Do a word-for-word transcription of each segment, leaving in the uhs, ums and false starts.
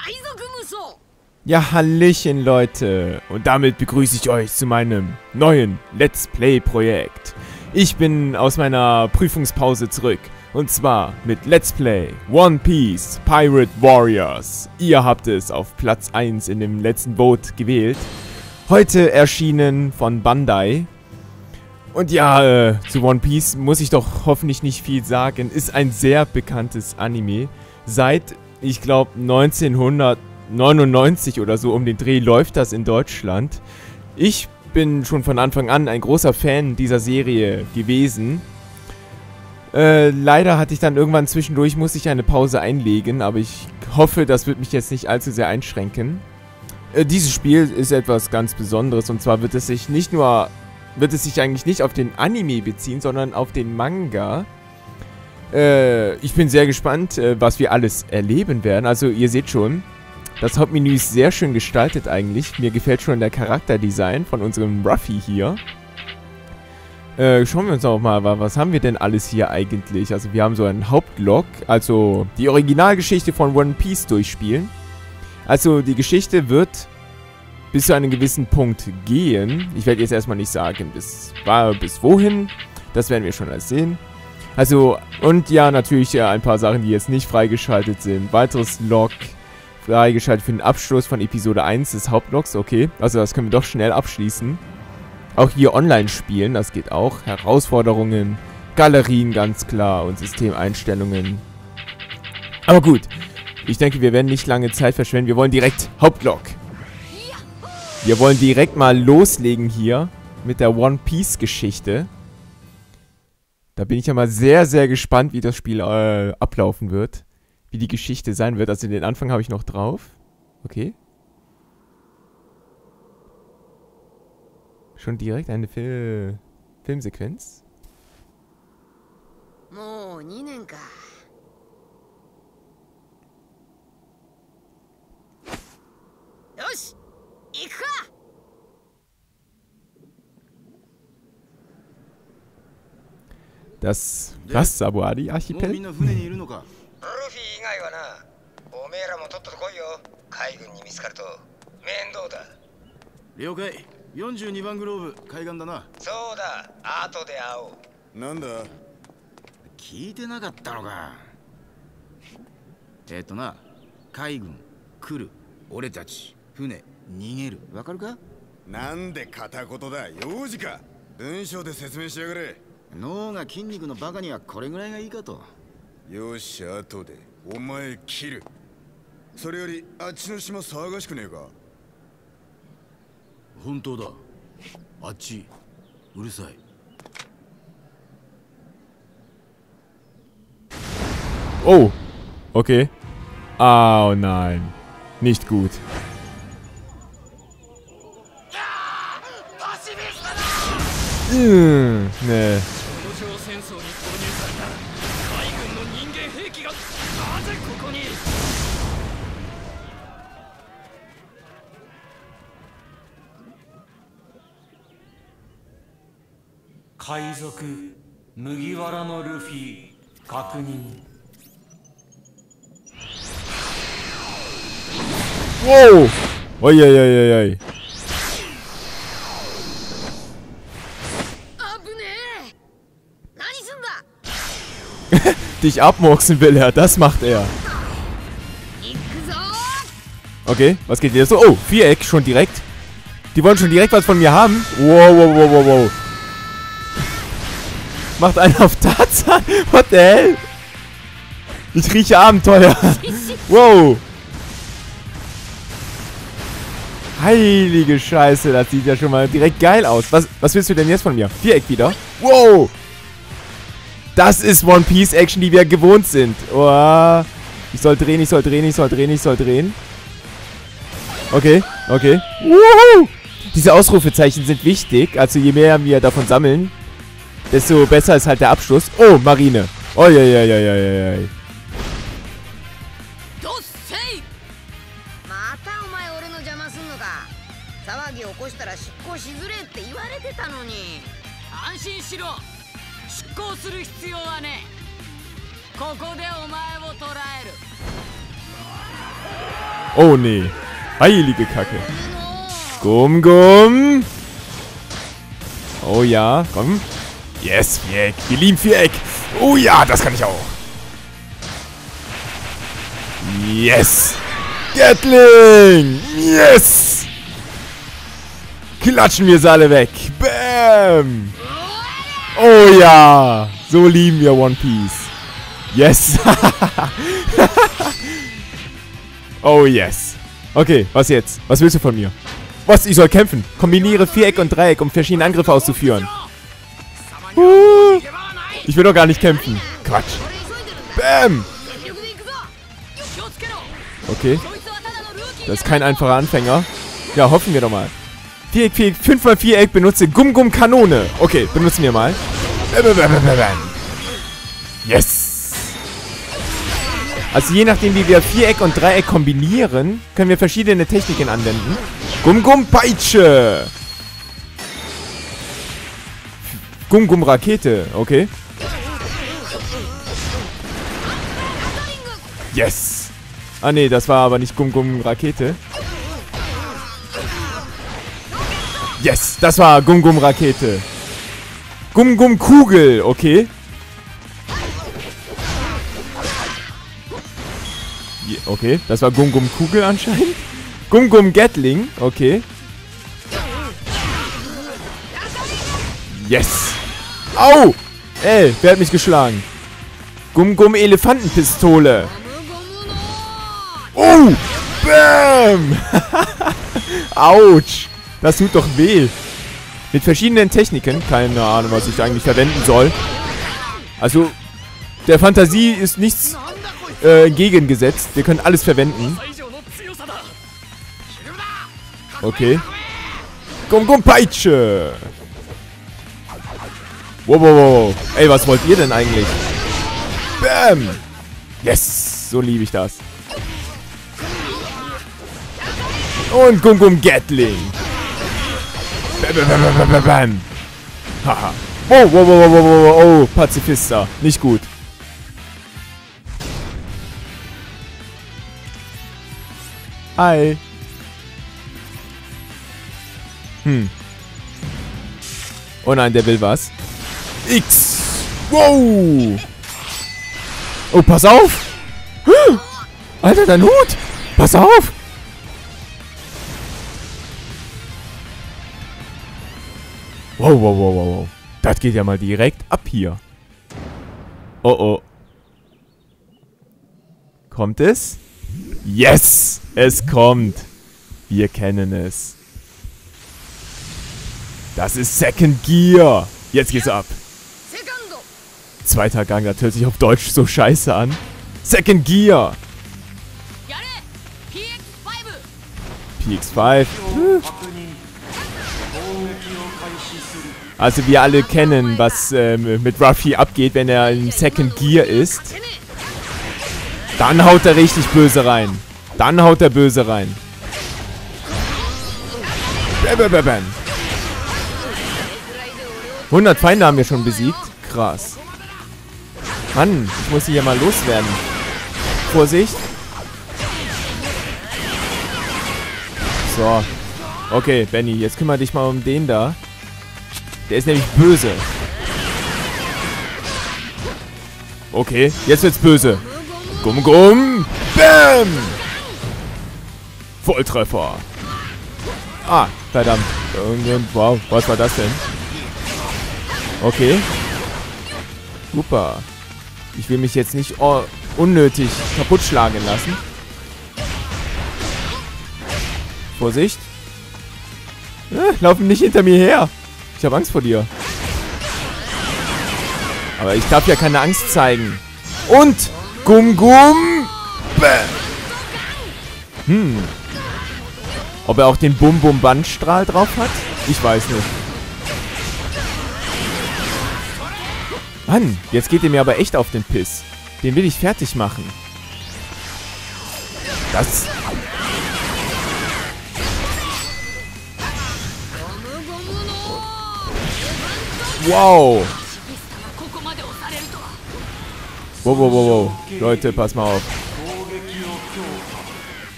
Ja, Hallöchen Leute, und damit begrüße ich euch zu meinem neuen Let's Play Projekt. Ich bin aus meiner Prüfungspause zurück, und zwar mit Let's Play One Piece Pirate Warriors. Ihr habt es auf Platz eins in dem letzten Vote gewählt. Heute erschienen von Bandai. Und ja, äh, zu One Piece muss ich doch hoffentlich nicht viel sagen. Ist ein sehr bekanntes Anime. Seit, ich glaube, neunzehnhundertneunundneunzig oder so um den Dreh läuft das in Deutschland. Ich bin schon von Anfang an ein großer Fan dieser Serie gewesen. Äh, leider hatte ich dann irgendwann zwischendurch, musste ich eine Pause einlegen, aber ich hoffe, das wird mich jetzt nicht allzu sehr einschränken. Äh, dieses Spiel ist etwas ganz Besonderes, und zwar wird es sich nicht nur, wird es sich eigentlich nicht auf den Anime beziehen, sondern auf den Manga. Äh, ich bin sehr gespannt, äh, was wir alles erleben werden. Also ihr seht schon, das Hauptmenü ist sehr schön gestaltet eigentlich. Mir gefällt schon der Charakterdesign von unserem Ruffy hier. Äh, schauen wir uns auch mal, was haben wir denn alles hier eigentlich? Also wir haben so einen Hauptlog, also die Originalgeschichte von One Piece durchspielen. Also die Geschichte wird bis zu einem gewissen Punkt gehen. Ich werde jetzt erstmal nicht sagen, bis, bis wohin. Das werden wir schon alles sehen. Also, und ja, natürlich äh, ein paar Sachen, die jetzt nicht freigeschaltet sind. Weiteres Log freigeschaltet für den Abschluss von Episode eins des Hauptlogs. Okay, also das können wir doch schnell abschließen. Auch hier online spielen, das geht auch. Herausforderungen, Galerien ganz klar und Systemeinstellungen. Aber gut, ich denke, wir werden nicht lange Zeit verschwenden. Wir wollen direkt Hauptlog. Wir wollen direkt mal loslegen hier mit der One Piece Geschichte. Da bin ich ja mal sehr, sehr gespannt, wie das Spiel äh, ablaufen wird. Wie die Geschichte sein wird. Also den Anfang habe ich noch drauf. Okay. Schon direkt eine Fil Filmsequenz. Das, das Sabuadi-Archipel? Oh, okay. Oh nein. Nicht gut. Mmh, nee. Wow! Uiuiuiui. Dich abmurksen will er, das macht er. Okay, was geht hier so? Oh, Viereck schon direkt. Die wollen schon direkt was von mir haben. Wow, wow, wow, wow, wow. Macht einen auf Tarzan. What the hell? Ich rieche Abenteuer. Wow. Heilige Scheiße, das sieht ja schon mal direkt geil aus. Was, was willst du denn jetzt von mir? Viereck wieder? Wow. Das ist One Piece Action, die wir gewohnt sind. Oh. Ich soll drehen, ich soll drehen, ich soll drehen, ich soll drehen. Okay, okay. Woohoo. Diese Ausrufezeichen sind wichtig. Also je mehr wir davon sammeln, desto besser ist halt der Abschluss. Oh, Marine. Oh, ja, ja, ja, ja, ja, ja. Oh, nee. Heilige Kacke. Gum, gum. Oh, ja. Komm. Yes, Viereck. Wir lieben Viereck. Oh, ja, das kann ich auch. Yes. Gatling. Yes. Klatschen wir sie alle weg. Bam. Oh, ja. So lieben wir One Piece. Yes. Oh, yes. Okay, was jetzt? Was willst du von mir? Was? Ich soll kämpfen. Kombiniere Viereck und Dreieck, um verschiedene Angriffe auszuführen. Uh, ich will doch gar nicht kämpfen. Quatsch. Bam. Okay. Das ist kein einfacher Anfänger. Ja, hoffen wir doch mal. Viereck, Viereck, fünf mal Viereck, benutze Gum-Gum-Kanone. Okay, benutzen wir mal. Yes. Also je nachdem, wie wir Viereck und Dreieck kombinieren, können wir verschiedene Techniken anwenden. Gum-Gum-Peitsche. Gum-Gum-Rakete. Okay. Yes. Ah, nee, das war aber nicht Gum-Gum-Rakete. Yes, das war Gum-Gum-Rakete. Gum-Gum-Kugel. Okay. Okay, das war Gum-Gum-Kugel anscheinend. Gum-Gum-Gatling, okay. Yes. Au! Ey, wer hat mich geschlagen? Gum-Gum-Elefantenpistole. Oh! Bam! Autsch! Das tut doch weh. Mit verschiedenen Techniken. Keine Ahnung, was ich eigentlich verwenden soll. Also, der Fantasie ist nichts äh, entgegengesetzt. Wir können alles verwenden. Okay. Gum-Gum-Peitsche! Wow, wow, wow. Ey, was wollt ihr denn eigentlich? Bam! Yes! So liebe ich das. Und Gum-Gum-Gatling. Bam, bam, bam, bam, bam. Haha. Wow, wow, wow, wow, wow, oh, Pazifista. Nicht gut. Hi. Hm. Oh nein, der will was. X. Wow. Oh, pass auf. Alter, dein Hut. Pass auf. Wow, wow, wow, wow, wow. Das geht ja mal direkt ab hier. Oh, oh. Kommt es? Yes! Es kommt. Wir kennen es. Das ist Second Gear. Jetzt geht's ab. Zweiter Gang, das hört sich auf Deutsch so scheiße an. Second Gear. P X fünf. Also wir alle kennen, was ähm, mit Ruffy abgeht, wenn er in Second Gear ist. Dann haut er richtig böse rein. Dann haut er böse rein. Bam, bam, bam. hundert Feinde haben wir schon besiegt. Krass. Mann, ich muss die hier mal loswerden. Vorsicht. So. Okay, Benny, jetzt kümmere dich mal um den da. Der ist nämlich böse. Okay, jetzt wird's böse. Gumm, gumm. Bam! Volltreffer. Ah, verdammt. Wow, was war das denn? Okay. Super. Ich will mich jetzt nicht oh, unnötig kaputt schlagen lassen. Vorsicht. Äh, laufen nicht hinter mir her. Ich habe Angst vor dir. Aber ich darf ja keine Angst zeigen. Und Gum Gum. Bäm. Hm. Ob er auch den Bum Bum Bandstrahl drauf hat? Ich weiß nicht. Mann, jetzt geht er mir aber echt auf den Piss. Den will ich fertig machen. Das... Wow. Wow, wow, wow, wow. Leute, pass mal auf.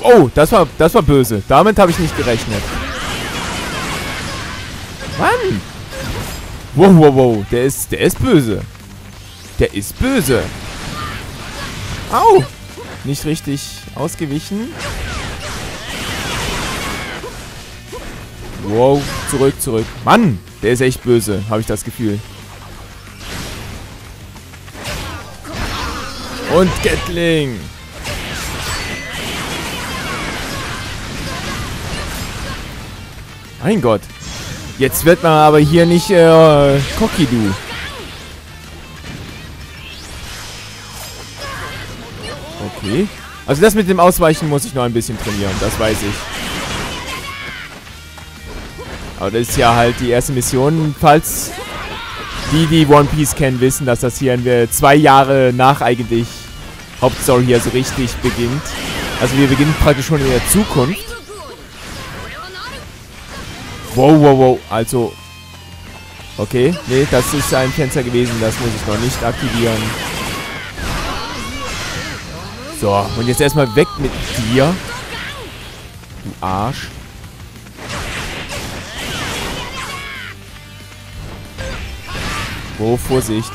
Oh, das war, das war böse. Damit habe ich nicht gerechnet. Mann! Wow, wow, wow. Der ist, der ist böse. Der ist böse. Au! Nicht richtig ausgewichen. Wow, zurück, zurück. Mann, der ist echt böse, habe ich das Gefühl. Und Gatling. Mein Gott. Jetzt wird man aber hier nicht äh, cocky, du. Okay. Also das mit dem Ausweichen muss ich noch ein bisschen trainieren, das weiß ich. Aber das ist ja halt die erste Mission. Falls die, die One Piece kennen, wissen, dass das hier wir zwei Jahre nach eigentlich Hauptstory hier so richtig beginnt. Also wir beginnen praktisch schon in der Zukunft. Wow, wow, wow. Also. Okay. Nee, das ist ein Fenster gewesen. Das muss ich noch nicht aktivieren. So. Und jetzt erstmal weg mit dir. Du Arsch. Oh, Vorsicht.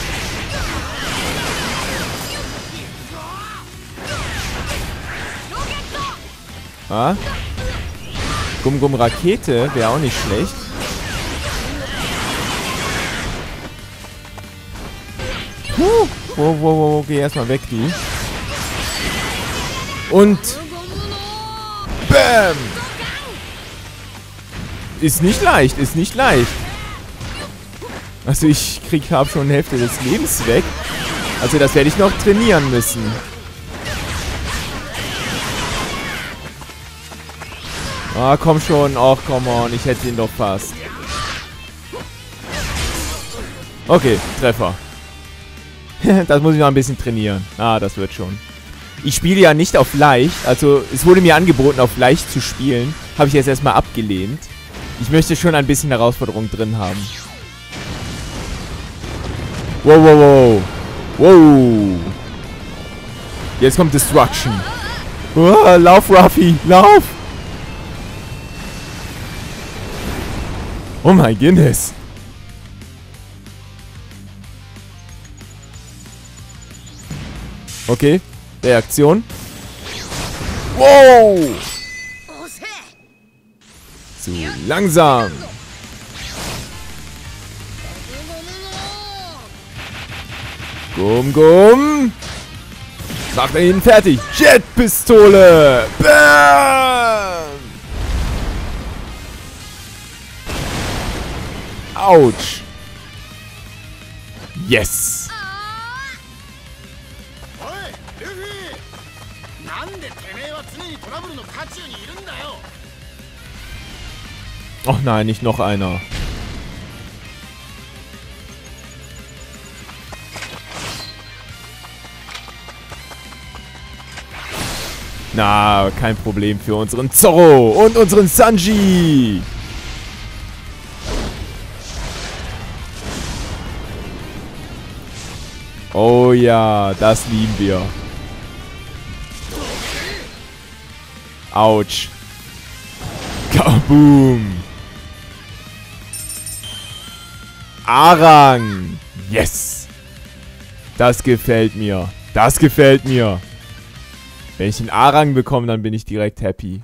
Ah? Gum-Gum-Rakete wäre auch nicht schlecht. Huh. Wo, wo, wo, geh erstmal weg, du. Und Bam! Ist nicht leicht, ist nicht leicht. Also ich krieg, hab schon eine Hälfte des Lebens weg. Also das werde ich noch trainieren müssen. Ah, komm schon. Ach, come on. Ich hätte ihn doch fast. Okay, Treffer. Das muss ich noch ein bisschen trainieren. Ah, das wird schon. Ich spiele ja nicht auf leicht. Also, es wurde mir angeboten, auf leicht zu spielen. Habe ich jetzt erstmal abgelehnt. Ich möchte schon ein bisschen Herausforderung drin haben. Wow, wow, wow. Wow. Jetzt kommt Destruction. Oh, lauf, Ruffy. Lauf. Oh mein Goodness. Okay. Reaktion. Wow. Zu langsam. Gum, gum. Macht er ihn fertig. Jetpistole. Bam. Autsch. Yes. Och nein, nicht noch einer. Na, kein Problem für unseren Zorro und unseren Sanji. Oh ja, das lieben wir. Autsch. Kaboom. Arang. Yes. Das gefällt mir. Das gefällt mir. Wenn ich den Arang bekomme, dann bin ich direkt happy.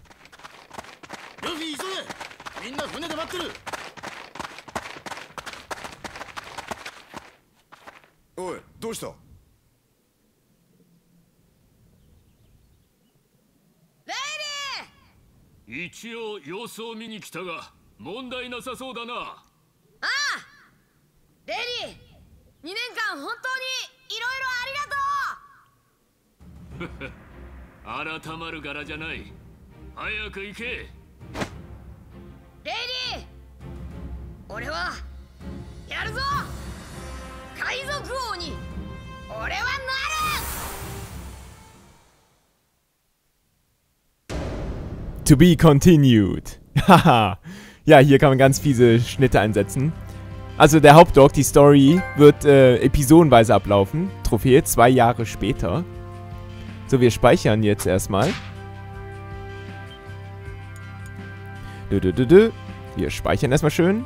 To be continued. Haha. Ja, hier kann man ganz fiese Schnitte einsetzen. Also der Hauptdoc, die Story, wird äh, episodenweise ablaufen. Trophäe zwei Jahre später. So, wir speichern jetzt erstmal. Dö, dö, dö, dö. Wir speichern erstmal schön.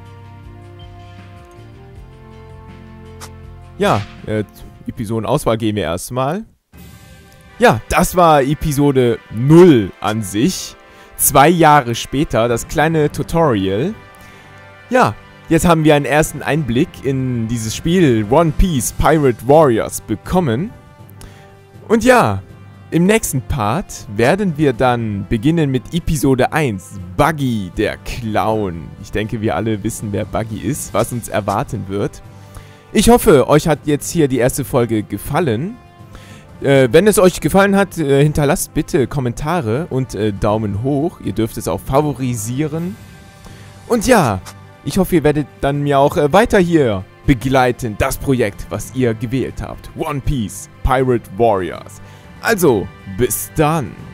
Ja, äh, Episodenauswahl gehen wir erstmal. Ja, das war Episode null an sich. Zwei Jahre später, das kleine Tutorial. Ja, jetzt haben wir einen ersten Einblick in dieses Spiel One Piece Pirate Warriors bekommen. Und ja, im nächsten Part werden wir dann beginnen mit Episode eins, Buggy, der Clown. Ich denke, wir alle wissen, wer Buggy ist, was uns erwarten wird. Ich hoffe, euch hat jetzt hier die erste Folge gefallen. Äh, wenn es euch gefallen hat, äh, hinterlasst bitte Kommentare und äh, Daumen hoch. Ihr dürft es auch favorisieren. Und ja, ich hoffe, ihr werdet dann mir auch äh, weiter hier begleiten, das Projekt, was ihr gewählt habt. One Piece Pirate Warriors. Also, bis dann.